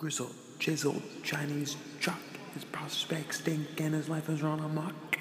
grizzled, chiseled Chinese truck. His prospects stink and his life is run amok.